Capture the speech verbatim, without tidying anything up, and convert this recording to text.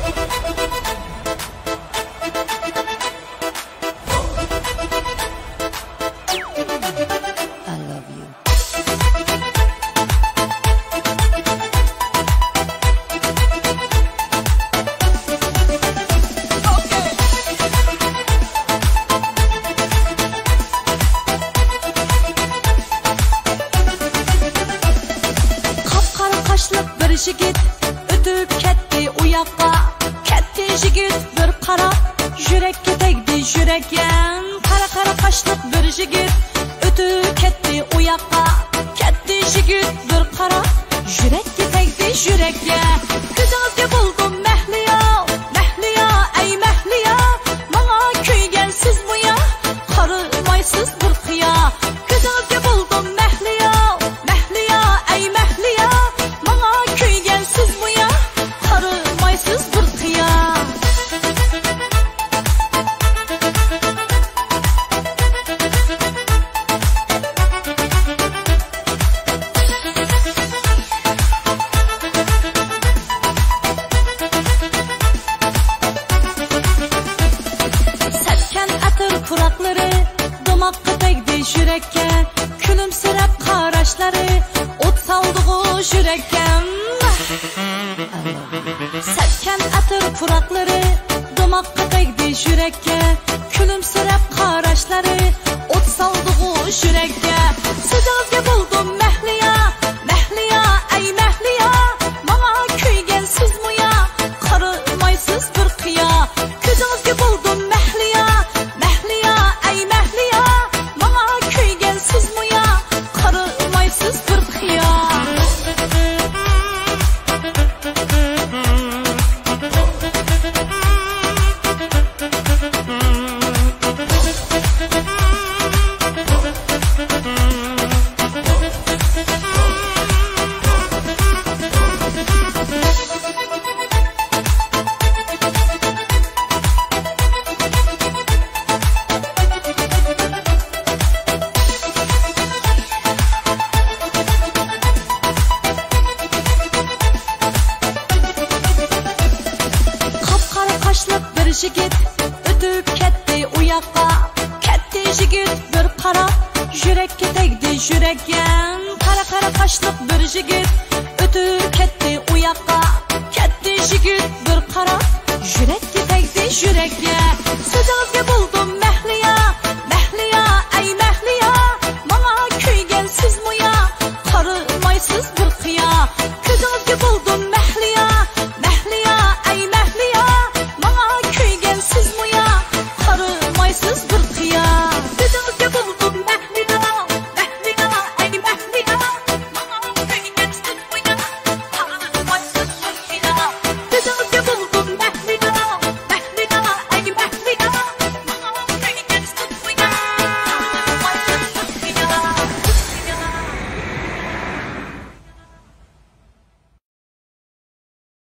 Jigit ötüp ketdi u yoqqa, ketdi jigit bir qarab, yurakka tegdi yuragan. Qara qara qashliq bir jigit ötüp ketdi u yoqqa, ketdi jigit bir qarab, yurakka tegdi yurakka. Ko'zingizga bo'ldim mahliyo, mahliyo, ay mahliyo, menga kuygansiz bu ya, qarimaysiz bir qiyo. Ko'zingizga bo'ldim mahliyo, mahliyo, ay mahliyo, menga kuygansiz bu ya, qarimaysiz bir qiyo. Satkan atir puraqlari domoqqa tegdi yurakka, kulimsirab qarashlari o't soldi yurakka. Satkan atir puraqlari domoqqa tegdi yurakka, kulimsirab qarashlari o't soldi yurakka. Sizga bo'ldim mahliyo, mahliyo, ay mahliyo, menga kuygansiz bu ya, qarimaysiz bir qiyo. Ko'zingizga bo'ldim mahliyo, mahliyo, ay mahliyo, menga kuygansiz bu ya, qarimaysiz bir qiyo. Bir jigit ötüp ketdi u yoqqa, ketdi jigit bir qarab, yurakka tegdi yuragan. Qara qara qashliq bir jigit ötüp